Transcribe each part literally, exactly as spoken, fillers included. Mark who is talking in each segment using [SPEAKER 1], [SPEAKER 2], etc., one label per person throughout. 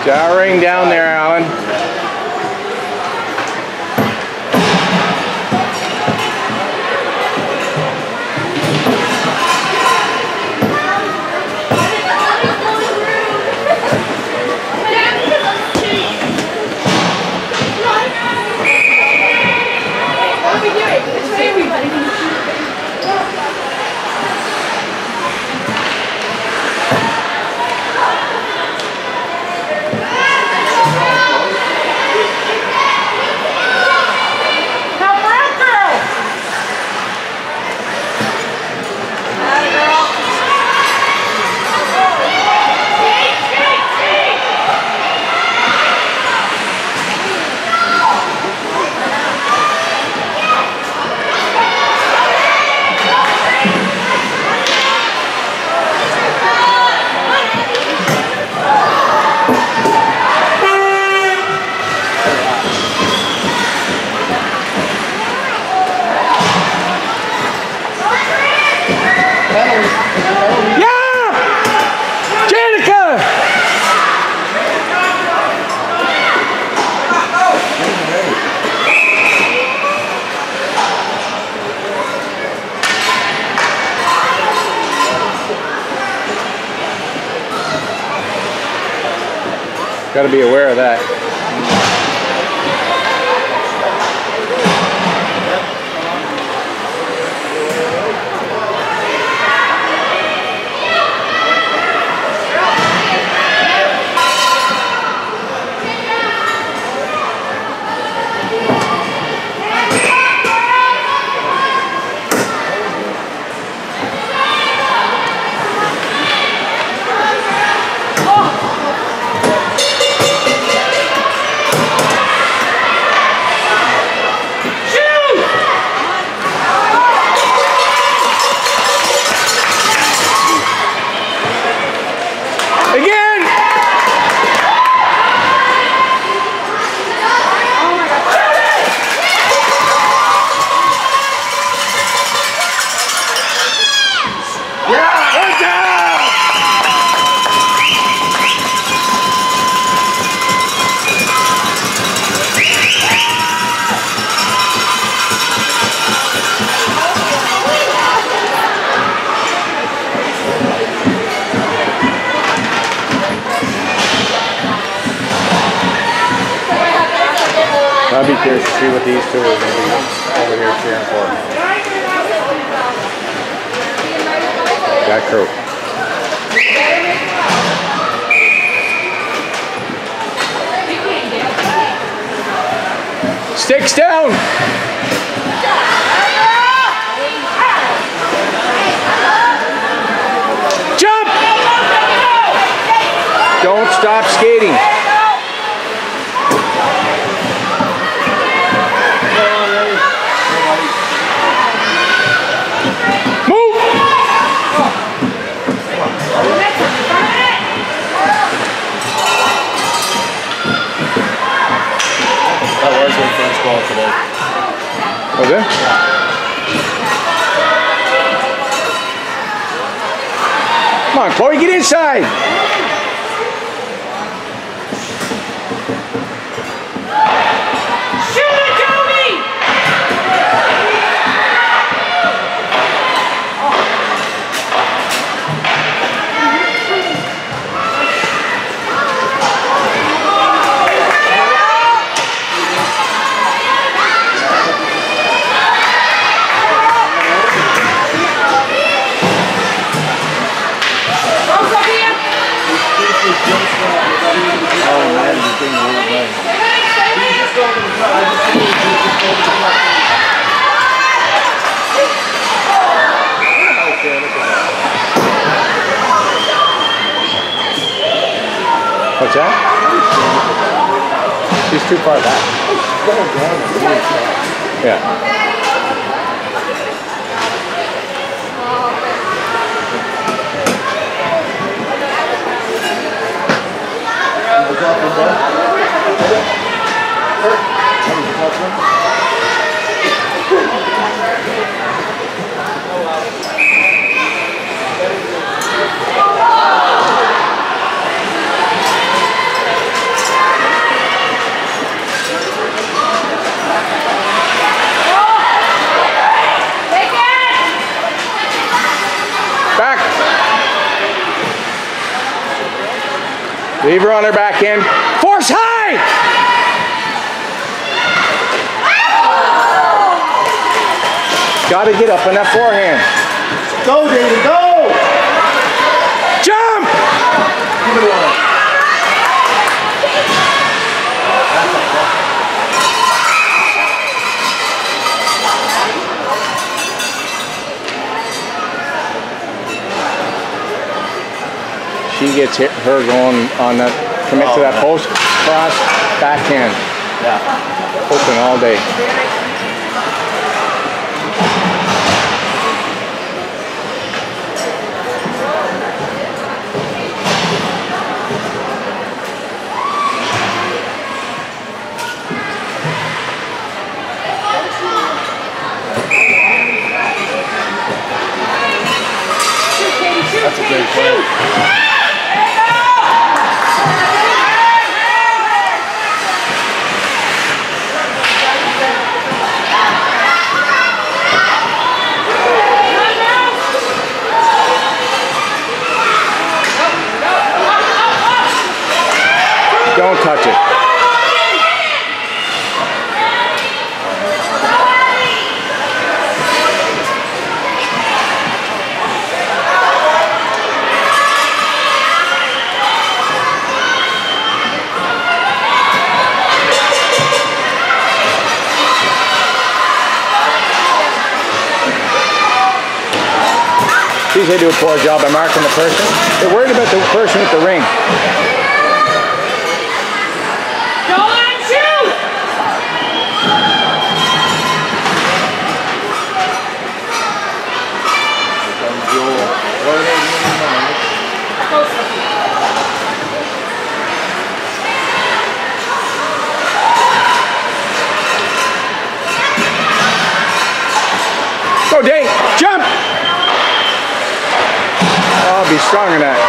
[SPEAKER 1] Showering down there, Alan. Got to be aware of that. I'll be curious to see what these two are going to be over here cheering for. Got crew. Sticks down! Jump! Don't stop skating.
[SPEAKER 2] Today.
[SPEAKER 1] Was it? Come on, Chloe, get inside. What's that? She's too far back. Yeah. Leave her on her back end. Force high! Got to get up on that forehand.
[SPEAKER 2] Go, David, go!
[SPEAKER 1] Jump!
[SPEAKER 2] Give it one.
[SPEAKER 1] She gets hit, her going on that, commit oh, to that post, cross, backhand.
[SPEAKER 2] Yeah.
[SPEAKER 1] Open all day.
[SPEAKER 2] That's a great play.
[SPEAKER 1] Don't touch it. Geez, they do a poor job of marking the person. They're worried about the person with the ring.
[SPEAKER 3] Go on, shoot!
[SPEAKER 1] Go, Dave! Jump! Oh, be strong in that.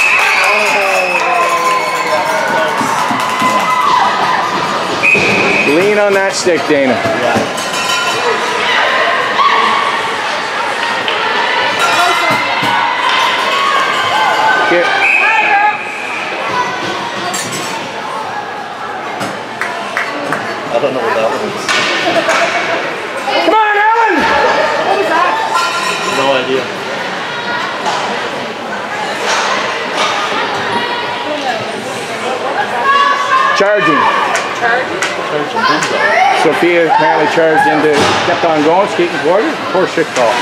[SPEAKER 1] Lean on that stick, Dana. Get.
[SPEAKER 2] I don't know what that was.
[SPEAKER 1] Come on, Ellen!
[SPEAKER 3] What was that?
[SPEAKER 2] No idea.
[SPEAKER 1] Charging.
[SPEAKER 3] Charging?
[SPEAKER 2] Charging.
[SPEAKER 1] Sophia apparently charged into, kept on going, skating toward her. Poor shit call.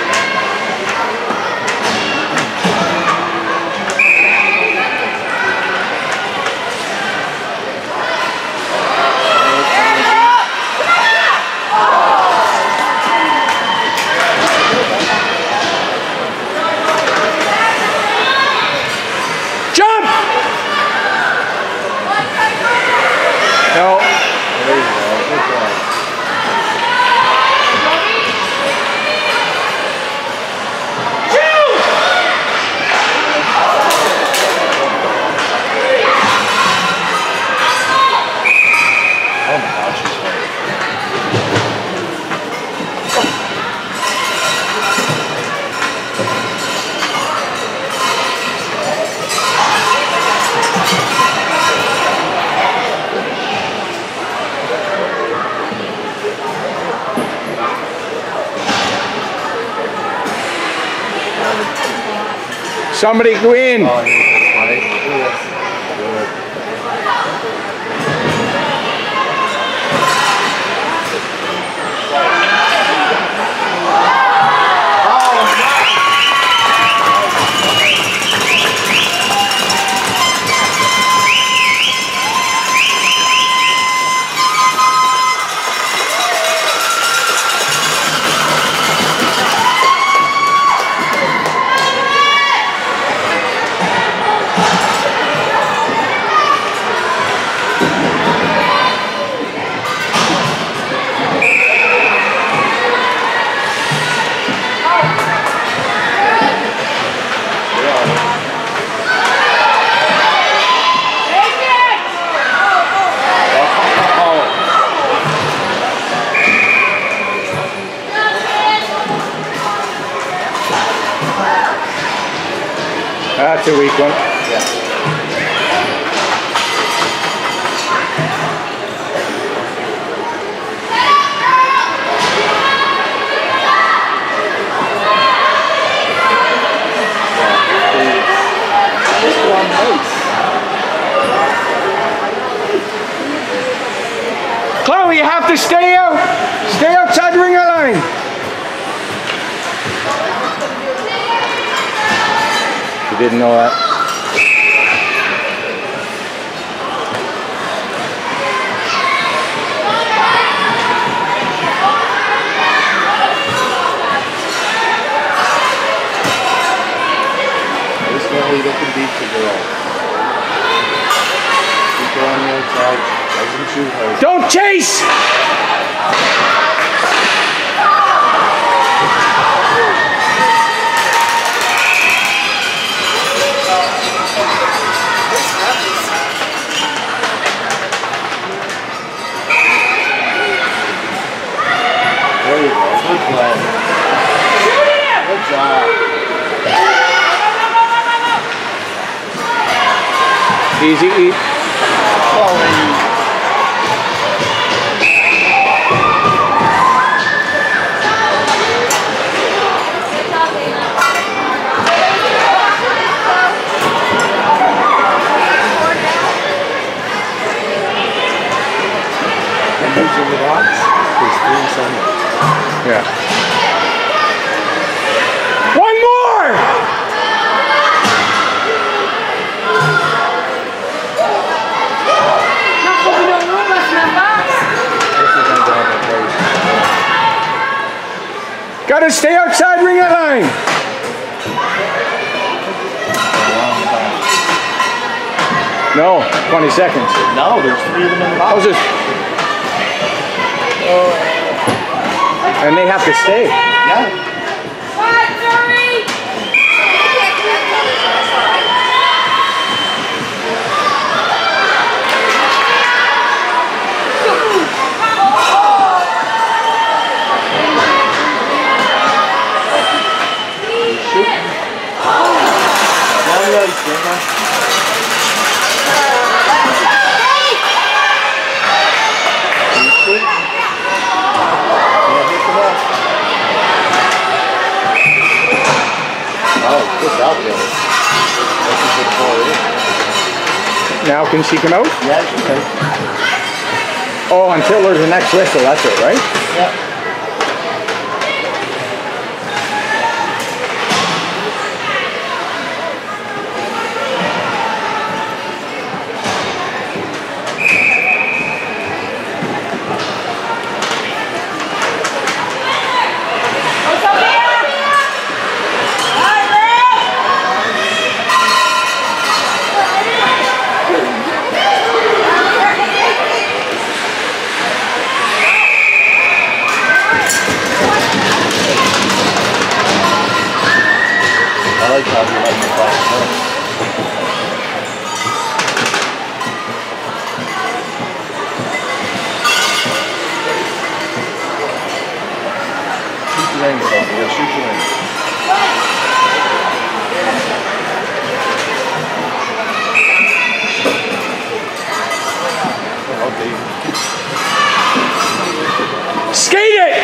[SPEAKER 1] Jump! No.
[SPEAKER 2] There you go. Good job. Oh my gosh, she's funny.
[SPEAKER 1] Somebody go in.
[SPEAKER 2] Oh, that's funny. Good.
[SPEAKER 1] That's a weak one.
[SPEAKER 2] Yeah.
[SPEAKER 1] to stay out. Stay outside the ring line. You didn't know that?
[SPEAKER 2] This one we look and beat the girl. Keep her on the outside. Doesn't shoot her.
[SPEAKER 1] Don't chase!
[SPEAKER 2] There you go. Good play. Good job.
[SPEAKER 1] Easy, eat.
[SPEAKER 2] Quality. Using the box is three seconds.
[SPEAKER 1] Yeah. One more! Gotta stay outside ring line. No, twenty seconds.
[SPEAKER 2] No, there's three of them in the box.
[SPEAKER 1] How's this? And they have to stay.
[SPEAKER 2] Yeah.
[SPEAKER 3] One, three.
[SPEAKER 1] Now can she come out?
[SPEAKER 2] Yeah, she can.
[SPEAKER 1] Oh, until there's the next whistle, that's it, right?
[SPEAKER 2] Yeah. I like how you like the class. Shoot the ring, Sophia. Shoot the ring. Oh, baby.
[SPEAKER 1] Skate it!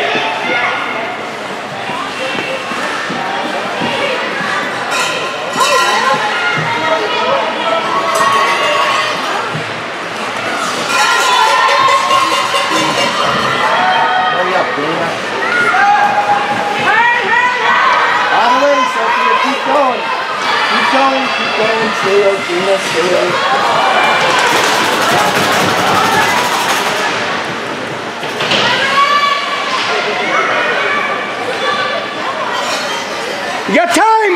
[SPEAKER 2] Keep going, keep going, stay out, Gina, stay out.
[SPEAKER 1] You got time!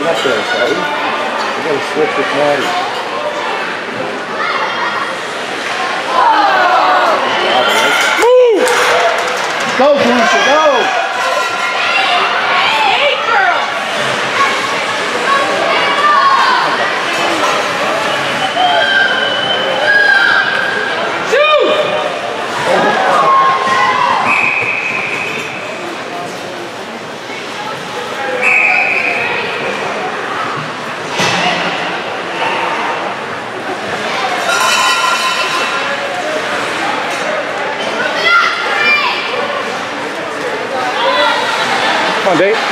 [SPEAKER 2] Not there, sorry. You gotta switch with Maddie.
[SPEAKER 1] Move!
[SPEAKER 2] Go, Felicia, go!
[SPEAKER 3] Hey, girl. Shoot!
[SPEAKER 1] Come on, Dave.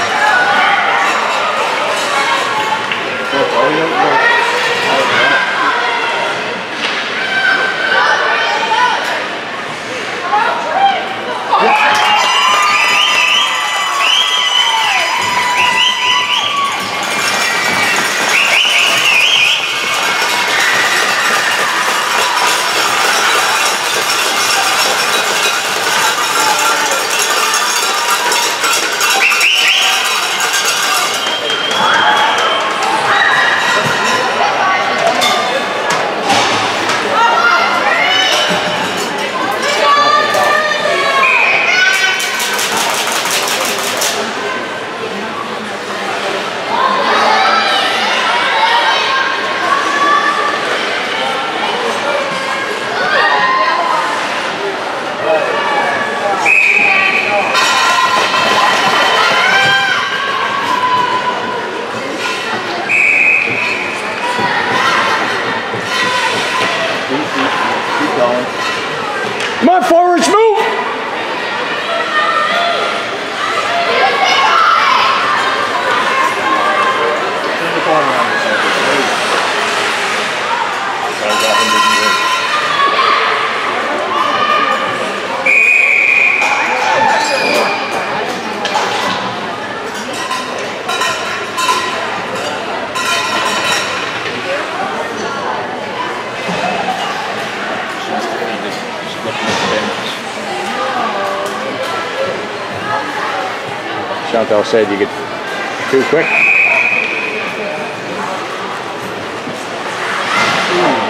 [SPEAKER 1] Come on, forwards, move! Chantel said you get too quick.
[SPEAKER 2] Ooh.